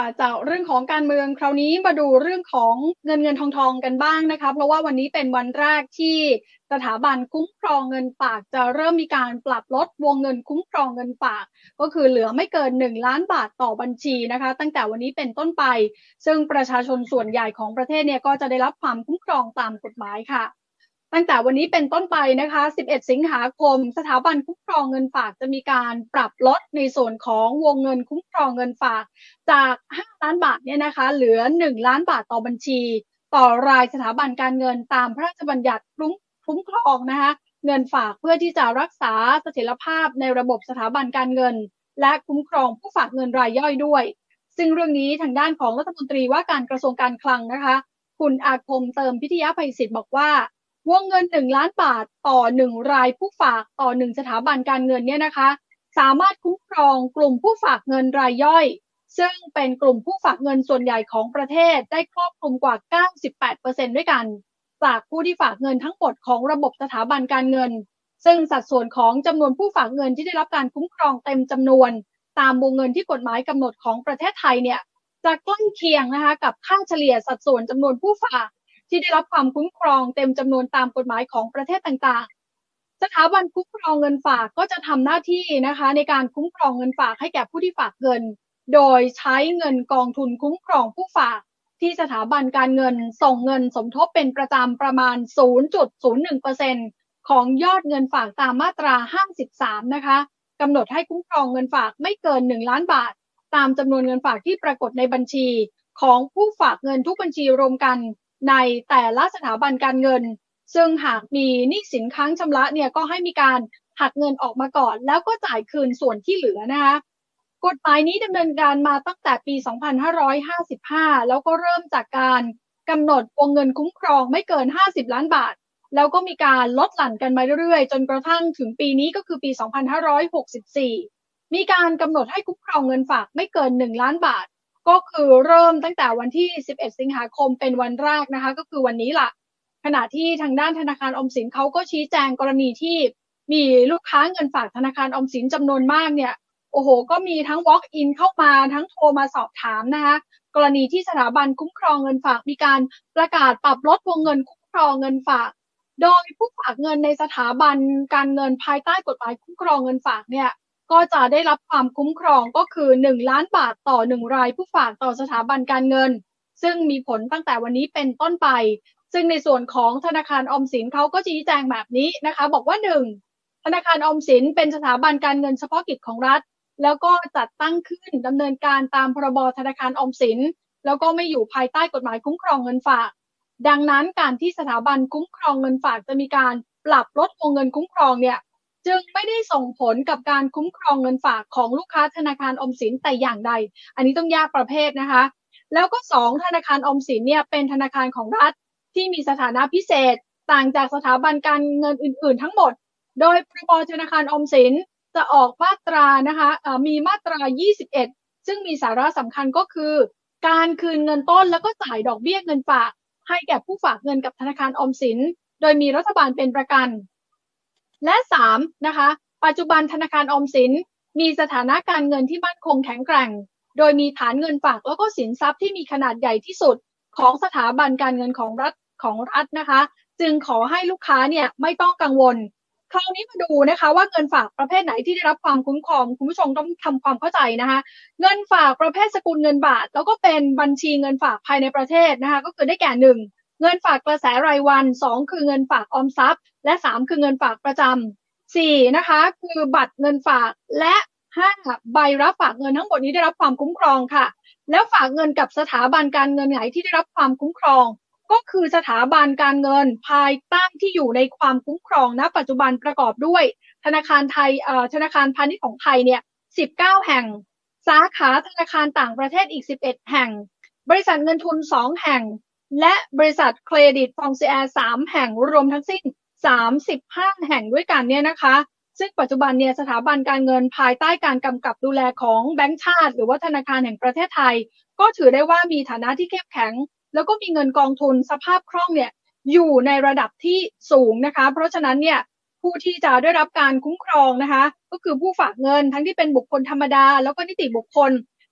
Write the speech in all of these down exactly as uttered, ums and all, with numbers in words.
จากเรื่องของการเมืองคราวนี้มาดูเรื่องของเงินเงินทองทองกันบ้างนะคะเพราะว่าวันนี้เป็นวันแรกที่สถาบันคุ้มครองเงินฝากจะเริ่มมีการปรับลดวงเงินคุ้มครองเงินฝากก็คือเหลือไม่เกินหนึ่งล้านบาทต่อบัญชีนะคะตั้งแต่วันนี้เป็นต้นไปซึ่งประชาชนส่วนใหญ่ของประเทศเนี่ยก็จะได้รับความคุ้มครองตามกฎหมายค่ะตั้งแต่วันนี้เป็นต้นไปนะคะสิบเอ็ดสิงหาคมสถาบันคุ้มครองเงินฝากจะมีการปรับลดในส่วนของวงเงินคุ้มครองเงินฝากจากห้าล้านบาทเนี่ยนะคะเหลือหนึ่งล้านบาทต่อบัญชีต่อรายสถาบันการเงินตามพระราชบัญญัติคุ้มคุ้มครองนะคะเงินฝากเพื่อที่จะรักษาเสถียรภาพในระบบสถาบันการเงินและคุ้มครองผู้ฝากเงินรายย่อยด้วยซึ่งเรื่องนี้ทางด้านของรัฐมนตรีว่าการกระทรวงการคลังนะคะคุณอาคมเติมพิทยาภัยศิษย์บอกว่าวงเงินหนึ่งล้านบาทต่อหนึ่งรายผู้ฝากต่อหนึ่งสถาบันการเงินเนี่ยนะคะสามารถคุ้มครองกลุ่มผู้ฝากเงินรายย่อยซึ่งเป็นกลุ่มผู้ฝากเงินส่วนใหญ่ของประเทศได้ครอบคลุมกว่า เก้าสิบแปดเปอร์เซ็นต์ ด้วยกันจากผู้ที่ฝากเงินทั้งหมดของระบบสถาบันการเงินซึ่งสัดส่วนของจำนวนผู้ฝากเงินที่ได้รับการคุ้มครองเต็มจำนวนตามวงเงินที่กฎหมายกำหนดของประเทศไทยเนี่ยจะใกล้เคียงนะคะกับค่าเฉลี่ยสัดส่วนจำนวนผู้ฝากที่ได้รับความคุ้มครองเต็มจำนวนตามกฎหมายของประเทศต่างๆสถาบันคุ้มครองเงินฝากก็จะทำหน้าที่นะคะในการคุ้มครองเงินฝากให้แก่ผู้ที่ฝากเงินโดยใช้เงินกองทุนคุ้มครองผู้ฝากที่สถาบันการเงินส่งเงินสมทบเป็นประจำประมาณ ศูนย์จุดศูนย์หนึ่งเปอร์เซ็นต์ ของยอดเงินฝากตามมาตราห้าสิบสามนะคะกำหนดให้คุ้มครองเงินฝากไม่เกินหนึ่งล้านบาทตามจำนวนเงินฝากที่ปรากฏในบัญชีของผู้ฝากเงินทุกบัญชีรวมกันในแต่ละสถาบันการเงินซึ่งหากมีหนี้สินค้างชำระเนี่ยก็ให้มีการหักเงินออกมาก่อนแล้วก็จ่ายคืนส่วนที่เหลือนะคะกฎหมายนี้ดำเนินการมาตั้งแต่ปี สองพันห้าร้อยห้าสิบห้า แล้วก็เริ่มจากการกำหนดวงเงินคุ้มครองไม่เกินห้าสิบล้านบาทแล้วก็มีการลดหลั่นกันมาเรื่อยๆจนกระทั่งถึงปีนี้ก็คือปี สองพันห้าร้อยหกสิบสี่ มีการกำหนดให้คุ้มครองเงินฝากไม่เกินหนึ่งล้านบาทก็คือเริ่มตั้งแต่วันที่สิบเอ็ดสิงหาคมเป็นวันแรกนะคะก็คือวันนี้ล่ะขณะที่ทางด้านธนาคารออมสินเขาก็ชี้แจงกรณีที่มีลูกค้าเงินฝากธนาคารออมสินจำนวนมากเนี่ยโอ้โหก็มีทั้ง walk in เข้ามาทั้งโทรมาสอบถามนะคะกรณีที่สถาบันคุ้มครองเงินฝากมีการประกาศปรับลดวงเงินคุ้มครองเงินฝากโดยผู้ฝากเงินในสถาบันการเงินภายใต้กฎหมายคุ้มครองเงินฝากเนี่ยก็จะได้รับความคุ้มครองก็คือหนึ่งล้านบาทต่อหนึ่งรายผู้ฝากต่อสถาบันการเงินซึ่งมีผลตั้งแต่วันนี้เป็นต้นไปซึ่งในส่วนของธนาคารออมสินเขาก็ชี้แจงแบบนี้นะคะบอกว่าหนึ่งธนาคารออมสินเป็นสถาบันการเงินเฉพาะกิจของรัฐแล้วก็จัดตั้งขึ้นดำเนินการตามพรบธนาคารออมสินแล้วก็ไม่อยู่ภายใต้กฎหมายคุ้มครองเงินฝากดังนั้นการที่สถาบันคุ้มครองเงินฝากจะมีการปรับลดวงเงินคุ้มครองเนี่ยจึงไม่ได้ส่งผลกับการคุ้มครองเงินฝากของลูกค้าธนาคารออมสินแต่อย่างใดอันนี้ต้องแยกประเภทนะคะแล้วก็สองธนาคารออมสินเนี่ยเป็นธนาคารของรัฐที่มีสถานะพิเศษต่างจากสถาบันการเงินอื่นๆทั้งหมดโดยพรบธนาคารออมสินจะออกมาตรานะคะมีมาตรายี่สิบเอ็ดซึ่งมีสาระสำคัญก็คือการคืนเงินต้นแล้วก็จ่ายดอกเบี้ยเงินฝากให้แก่ผู้ฝากเงินกับธนาคารออมสินโดยมีรัฐบาลเป็นประกันและสามนะคะปัจจุบันธนาคารออมสินมีสถานะการเงินที่มั่นคงแข็งแกร่งโดยมีฐานเงินฝากแล้วก็สินทรัพย์ที่มีขนาดใหญ่ที่สุดของสถาบันการเงินของรัฐของรัฐนะคะจึงขอให้ลูกค้าเนี่ยไม่ต้องกังวลคราวนี้มาดูนะคะว่าเงินฝากประเภทไหนที่ได้รับความคุ้มครองคุณผู้ชมต้องทำความเข้าใจนะคะเงินฝากประเภทสกุลเงินบาทแล้วก็เป็นบัญชีเงินฝากภายในประเทศนะคะก็คือได้แก่หนึ่งเงินฝากกระแสรายวันสองคือเงินฝากออมทรัพย์และสามคือเงินฝากประจำสี่นะคะคือบัตรเงินฝากและห้าใบรับฝากเงินทั้งหมดนี้ได้รับความคุ้มครองค่ะแล้วฝากเงินกับสถาบันการเงินไหนที่ได้รับความคุ้มครองก็คือสถาบันการเงินภายใต้ที่อยู่ในความคุ้มครองณปัจจุบันประกอบด้วยธนาคารไทยเอ่อธนาคารพาณิชย์ของไทยเนี่ยสิบเก้าแห่งสาขาธนาคารต่างประเทศอีกสิบเอ็ดแห่งบริษัทเงินทุนสองแห่งและบริษัทเครดิตฟองซิแอร์สามแห่งรวมทั้งสิ้นสามสิบห้าแห่งด้วยกันเนี่ยนะคะซึ่งปัจจุบันเนี่ยสถาบันการเงินภายใต้การกำกับดูแลของแบงก์ชาติหรือว่าธนาคารแห่งประเทศไทยก็ถือได้ว่ามีฐานะที่เข้มแข็งแล้วก็มีเงินกองทุนสภาพคล่องเนี่ยอยู่ในระดับที่สูงนะคะเพราะฉะนั้นเนี่ยผู้ที่จะได้รับการคุ้มครองนะคะก็คือผู้ฝากเงินทั้งที่เป็นบุคคลธรรมดาแล้วก็นิติบุคคล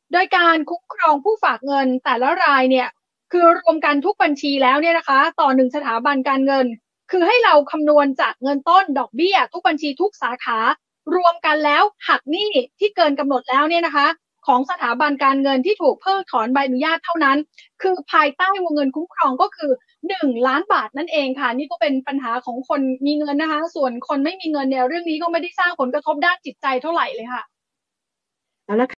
โดยการคุ้มครองผู้ฝากเงินแต่ละรายเนี่ยคือรวมกันทุกบัญชีแล้วเนี่ยนะคะต่อหนึ่งสถาบันการเงินคือให้เราคำนวณจากเงินต้นดอกเบี้ยทุกบัญชีทุกสาขารวมกันแล้วหักหนี้ที่เกินกำหนดแล้วเนี่ยนะคะของสถาบันการเงินที่ถูกเพิกถอนใบอนุญาตเท่านั้นคือภายใต้วงเงินคุ้มครองก็คือหนึ่งล้านบาทนั่นเองค่ะนี่ก็เป็นปัญหาของคนมีเงินนะคะส่วนคนไม่มีเงินเนี่ยเรื่องนี้ก็ไม่ได้สร้างผลกระทบด้านจิตใจเท่าไหร่เลยค่ะแล้ว